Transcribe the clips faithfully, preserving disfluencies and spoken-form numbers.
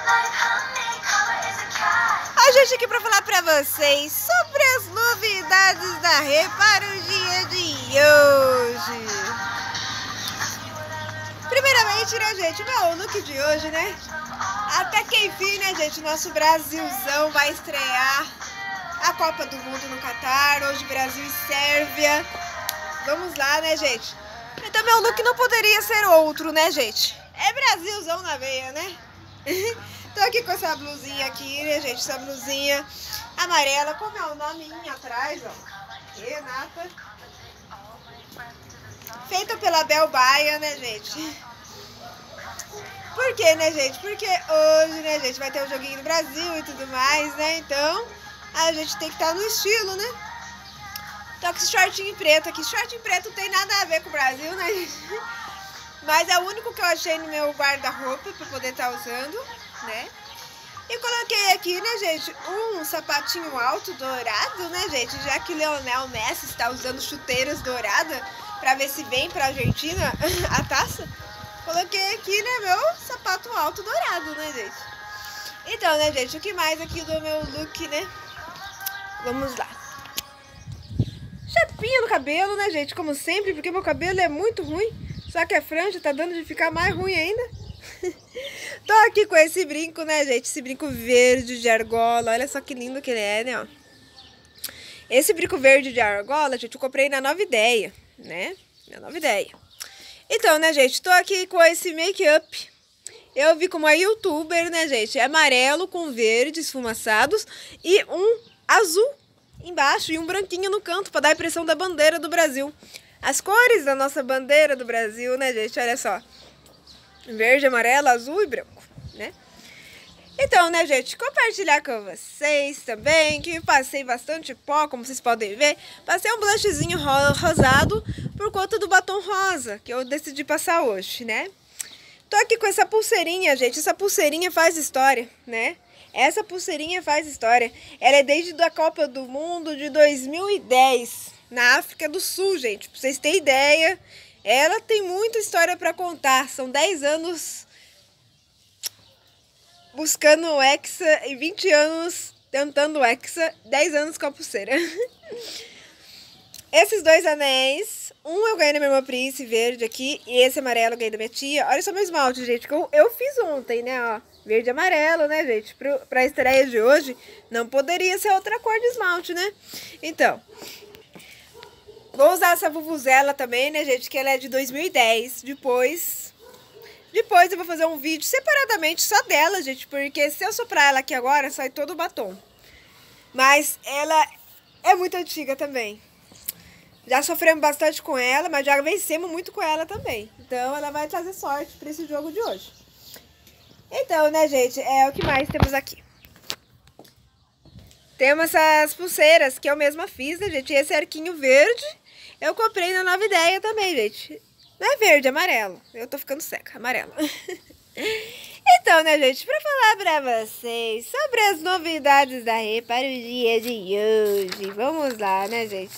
A gente aqui para falar para vocês sobre as novidades da Rê para o dia de hoje. Primeiramente, né, gente, meu look de hoje, né? Até que enfim, né, gente, nosso Brasilzão vai estrear a Copa do Mundo no Catar. Hoje Brasil e Sérvia. Vamos lá, né, gente? Então meu look não poderia ser outro, né, gente? É Brasilzão na veia, né? Tô aqui com essa blusinha aqui, né, gente? Essa blusinha amarela, com meu nominho atrás, ó. Renata. Feita pela Bel Baia, né, gente? Por quê, né, gente? Porque hoje, né, gente, vai ter o joguinho do Brasil e tudo mais, né? Então, a gente tem que estar no estilo, né? Tô com esse shortinho preto aqui. Shortinho preto não tem nada a ver com o Brasil, né, gente? Mas é o único que eu achei no meu guarda-roupa pra poder estar usando, né? E coloquei aqui, né, gente, um sapatinho alto dourado, né, gente? Já que Lionel Messi está usando chuteiras douradas pra ver se vem pra Argentina a taça. Coloquei aqui, né, meu sapato alto dourado, né, gente? Então, né, gente, o que mais aqui do meu look, né? Vamos lá. Chapinha no cabelo, né, gente? Como sempre, porque meu cabelo é muito ruim. Só que a franja tá dando de ficar mais ruim ainda. Tô aqui com esse brinco, né, gente? Esse brinco verde de argola. Olha só que lindo que ele é, né, ó. Esse brinco verde de argola, gente, eu comprei na Nova Ideia, né? Na Nova Ideia. Então, né, gente, tô aqui com esse make-up. Eu vi como uma youtuber, né, gente? É amarelo com verde esfumaçados e um azul embaixo e um branquinho no canto para dar a impressão da bandeira do Brasil. As cores da nossa bandeira do Brasil, né, gente? Olha só. Verde, amarelo, azul e branco, né? Então, né, gente, compartilhar com vocês também que passei bastante pó, como vocês podem ver. Passei um blushzinho ro rosado por conta do batom rosa, que eu decidi passar hoje, né? Tô aqui com essa pulseirinha, gente. Essa pulseirinha faz história, né? Essa pulseirinha faz história. Ela é desde a Copa do Mundo de dois mil e dez, na África do Sul, gente. Pra vocês terem ideia, ela tem muita história pra contar. São dez anos buscando o Hexa e vinte anos tentando o Hexa, dez anos com a pulseira. Esses dois anéis, um eu ganhei da minha irmã Prince, verde aqui, e esse amarelo eu ganhei da minha tia. Olha só meu esmalte, gente, que eu, eu fiz ontem, né, ó. Verde e amarelo, né, gente? Pro, pra estreia de hoje, não poderia ser outra cor de esmalte, né? Então, vou usar essa vuvuzela também, né, gente? Que ela é de dois mil e dez. Depois, depois eu vou fazer um vídeo separadamente só dela, gente. Porque se eu soprar ela aqui agora, sai todo o batom. Mas ela é muito antiga também. Já sofremos bastante com ela, mas já vencemos muito com ela também. Então ela vai trazer sorte para esse jogo de hoje. Então, né, gente, é o que mais temos aqui. Temos essas pulseiras que eu mesma fiz, né, gente? E esse arquinho verde eu comprei na Nova Ideia também, gente. Não é verde, é amarelo. Eu tô ficando seca, amarelo. Então, né, gente, pra falar pra vocês sobre as novidades da Rê para o dia de hoje. Vamos lá, né, gente?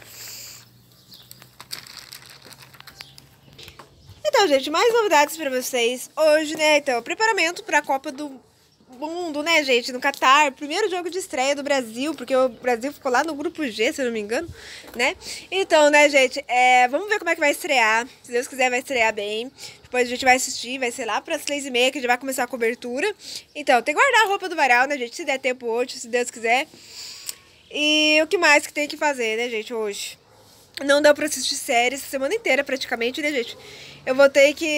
Então, gente, mais novidades pra vocês hoje, né? Então, preparamento pra Copa do Mundo, né, gente? No Catar, primeiro jogo de estreia do Brasil, porque o Brasil ficou lá no grupo G, se eu não me engano, né? Então, né, gente, é, vamos ver como é que vai estrear. Se Deus quiser, vai estrear bem. Depois a gente vai assistir, vai ser lá para as seis e meia que a gente vai começar a cobertura. Então, tem que guardar a roupa do varal, né, gente? Se der tempo hoje, se Deus quiser. E o que mais que tem que fazer, né, gente, hoje? Não deu pra assistir séries a semana inteira, praticamente, né, gente? Eu vou ter que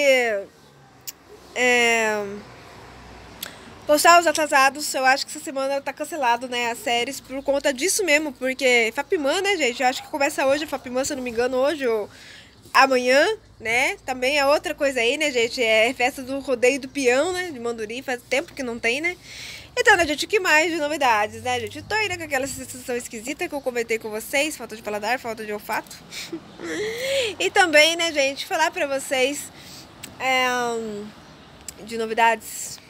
é, postar os atrasados. Eu acho que essa semana tá cancelado, né, as séries por conta disso mesmo, porque Fapimã, né, gente? Eu acho que começa hoje, Fapimã, se eu não me engano, hoje ou amanhã, né? Também é outra coisa aí, né, gente? É festa do rodeio do peão, né, de Manduri, faz tempo que não tem, né? Então, né, gente, o que mais de novidades, né, gente? Eu tô ainda com aquela sensação esquisita que eu comentei com vocês, falta de paladar, falta de olfato. E também, né, gente, falar pra vocês é, de novidades.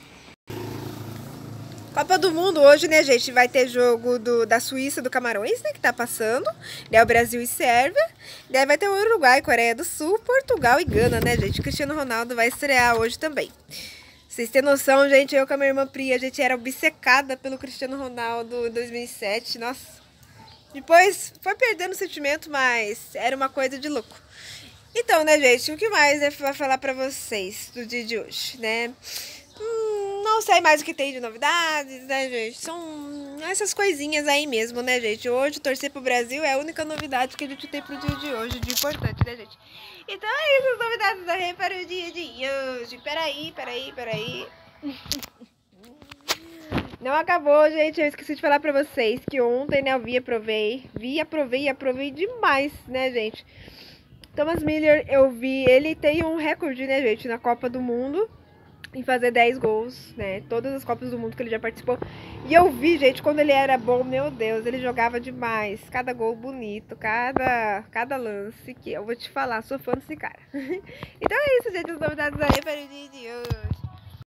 Copa do Mundo hoje, né, gente, vai ter jogo do, da Suíça, do Camarões, né, que tá passando. Daí o Brasil e Sérvia. Daí vai ter o Uruguai, Coreia do Sul, Portugal e Gana, né, gente? Cristiano Ronaldo vai estrear hoje também. Vocês têm noção, gente, eu com a minha irmã Pri, a gente era obcecada pelo Cristiano Ronaldo em dois mil e sete, nossa. Depois foi perdendo o sentimento, mas era uma coisa de louco. Então, né, gente, o que mais eu vou falar pra vocês do dia de hoje, né? Hum, não sei mais o que tem de novidades, né, gente? São essas coisinhas aí mesmo, né, gente? Hoje, torcer pro Brasil é a única novidade que a gente tem pro dia de hoje, de importante, né, gente? Então é isso, as novidades da Rê para o dia de hoje. Peraí, peraí, peraí. Não acabou, gente. Eu esqueci de falar pra vocês que ontem, né, eu vi, aprovei. Vi, aprovei e aprovei demais, né, gente? Thomas Müller, eu vi, ele tem um recorde, né, gente, na Copa do Mundo, em fazer dez gols, né, todas as Copas do Mundo que ele já participou. E eu vi, gente, quando ele era bom, meu Deus, ele jogava demais, cada gol bonito, cada, cada lance, que eu vou te falar, sou fã desse cara. Então é isso, gente, as novidades aí para o dia de hoje.